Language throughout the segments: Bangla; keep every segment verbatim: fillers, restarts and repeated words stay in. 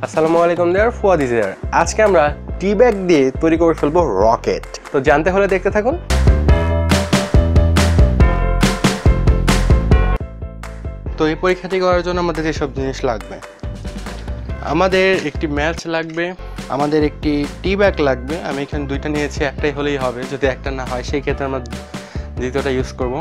আসসালামু আলাইকুম দেয়ার ফুয়াদ ইজ হিয়ার। আজকে আমরা টি ব্যাগ দিয়ে তৈরি করে ফেলবো রকেট। তো জানতে হলে দেখতে থাকুন। তো এই পরীক্ষাটি করার জন্য আমাদের যেসব জিনিস লাগবে, আমাদের একটি ম্যাচ লাগবে, আমাদের একটি টি ব্যাগ লাগবে। আমি এখানে দুইটা নিয়েছি, একটাই হলেই হবে। যদি একটা না হয় সেই ক্ষেত্রে আমরা দ্বিতীয়টা ইউজ করব।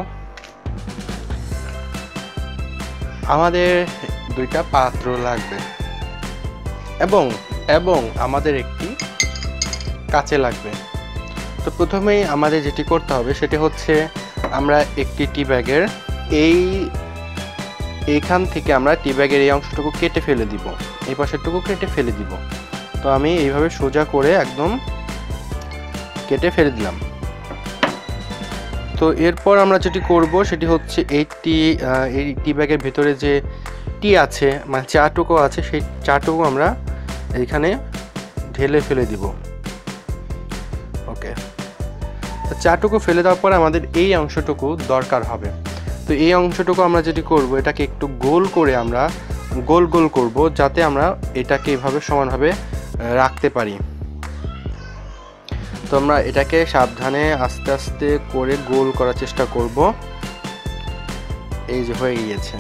আমাদের দুইটা পাত্র লাগবে এবং এবং আমাদের একটি কাঁচে লাগবে। তো প্রথমেই আমাদের যেটি করতে হবে সেটি হচ্ছে আমরা একটি টি ব্যাগের এই এইখান থেকে আমরা টি ব্যাগের এই অংশটুকু কেটে ফেলে দিব, এই পাশেরটুকু কেটে ফেলে দিব। তো আমি এইভাবে সোজা করে একদম কেটে ফেলে দিলাম। তো এরপর আমরা যেটি করব সেটি হচ্ছে এই টি এই টি ব্যাগের ভিতরে যে টি আছে মানে চাটুকু আছে, সেই চাটুকু আমরা এইখানে ঢেলে ফেলে দিব। ওকে, তো চাটুকু ফেলে দেওয়ার পর আমাদের এই অংশটুকু দরকার হবে। তো এই অংশটুকু আমরা যেটি করব, এটাকে একটু গোল করে আমরা গোল গোল করব, যাতে আমরা এটাকে এভাবে সমানভাবে রাখতে পারি। তো আমরা এটাকে সাবধানে আস্তে আস্তে করে গোল করার চেষ্টা করব। এই যে হয়ে গিয়েছে।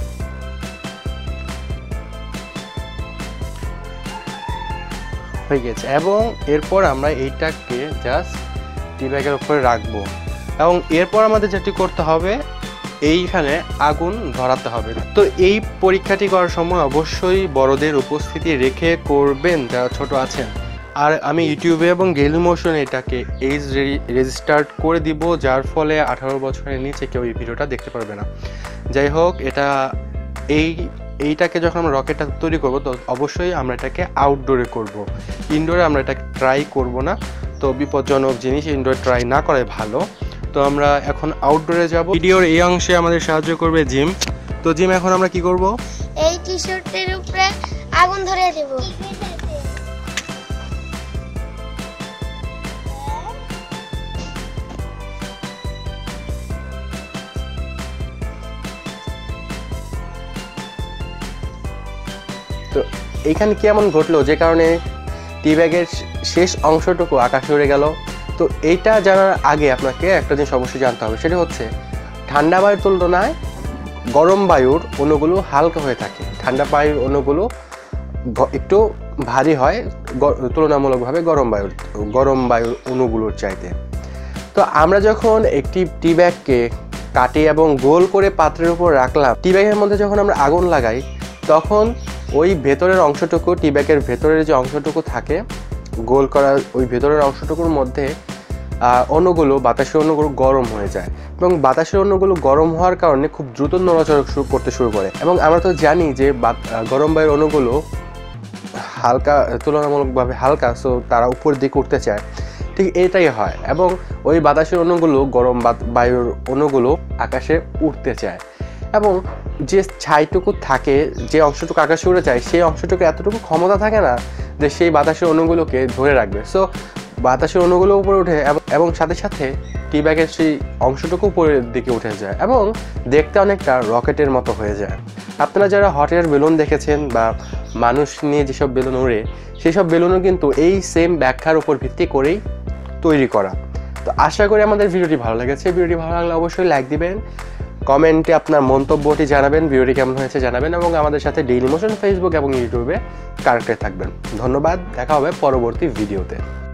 হয়ে গেছে এবং এরপর আমরা এইটাকে জাস্ট টি ব্যাগের উপরে রাখবো এবং এরপর আমাদের যেটি করতে হবে, এইখানে আগুন ধরাতে হবে। তো এই পরীক্ষাটি করার সময় অবশ্যই বড়দের উপস্থিতি রেখে করবেন যারা ছোট আছেন। আর আমি ইউটিউবে এবং ডেইলিমোশনে এটাকে এজ রেজিস্টার্ড করে দিব, যার ফলে আঠারো বছরের নিচে কেউ এই ভিডিওটা দেখতে পারবে না। যাই হোক, এটা এই এইটাকে যখন আমরা রকেটটা তৈরি করব তো অবশ্যই আমরা এটাকে আউটডোরে করব, ইনডোরে আমরা এটাকে ট্রাই করব না। তো বিপজ্জনক জিনিস ইনডোরে ট্রাই না করাই ভালো। তো আমরা এখন আউটডোরে যাব। ভিডিওর এই অংশে আমাদের সাহায্য করবে জিম। তো জিম, এখন আমরা কি করব? এই টি-শার্টের উপরে আগুন ধরিয়ে দেব। তো এইখানে কি এমন ঘটলো যে কারণে টি ব্যাগের শেষ অংশটুকু আকাশে উড়ে গেল? তো এইটা জানার আগে আপনাকে একটা জিনিস অবশ্যই জানতে হবে, সেটা হচ্ছে ঠান্ডা বায়ুর তুলনায় গরম বায়ুর অণুগুলো হালকা হয়ে থাকে। ঠান্ডা বায়ুর অণুগুলো একটু ভারী হয় তুলনামূলকভাবে গরম বায়ুর গরম বায়ুর অণুগুলোর চাইতে। তো আমরা যখন একটি টি ব্যাগকে কাটি এবং গোল করে পাত্রের উপর রাখলাম, টি ব্যাগের মধ্যে যখন আমরা আগুন লাগাই তখন ওই ভেতরের অংশটুকু, টি ব্যাগের ভেতরের যে অংশটুকু থাকে গোল করা, ওই ভেতরের অংশটুকুর মধ্যে অণুগুলো, বাতাসের অণুগুলো গরম হয়ে যায় এবং বাতাসের অণুগুলো গরম হওয়ার কারণে খুব দ্রুত নড়াচড়া শুরু করতে শুরু করে। এবং আমরা তো জানি যে গরম বায়ুর অণুগুলো হালকা, তুলনামূলকভাবে হালকা, সো তারা উপর দিকে উঠতে চায়। ঠিক এটাই হয় এবং ওই বাতাসের অণুগুলো, গরম বায়ুর অণুগুলো আকাশে উঠতে চায় এবং যে ছাইটুকু থাকে, যে অংশটুকু আকাশে উড়ে যায়, সেই অংশটুকু এতটুকু ক্ষমতা থাকে না যে সেই বাতাসের অণুগুলোকে ধরে রাখবে। সো বাতাসের অণুগুলো উপরে উঠে এবং সাথে সাথে টি ব্যাগের সেই অংশটুকু উপরের দিকে উঠে যায় এবং দেখতে অনেকটা রকেটের মতো হয়ে যায়। আপনারা যারা হট এয়ার বেলুন দেখেছেন বা মানুষ নিয়ে যেসব বেলুন ওড়ে, সেই সব বেলুনও কিন্তু এই সেম ব্যাখ্যার উপর ভিত্তি করেই তৈরি করা। তো আশা করি আমাদের ভিডিওটি ভালো লেগেছে। ভিডিওটি ভালো লাগলে অবশ্যই লাইক দিবেন, কমেন্টে আপনার মন্তব্যটি জানাবেন, ভিডিওটি কেমন হয়েছে জানাবেন এবং আমাদের সাথে ডেইলিমোশন ফেসবুক এবং ইউটিউবে কানেক্টেড থাকবেন। ধন্যবাদ, দেখা হবে পরবর্তী ভিডিওতে।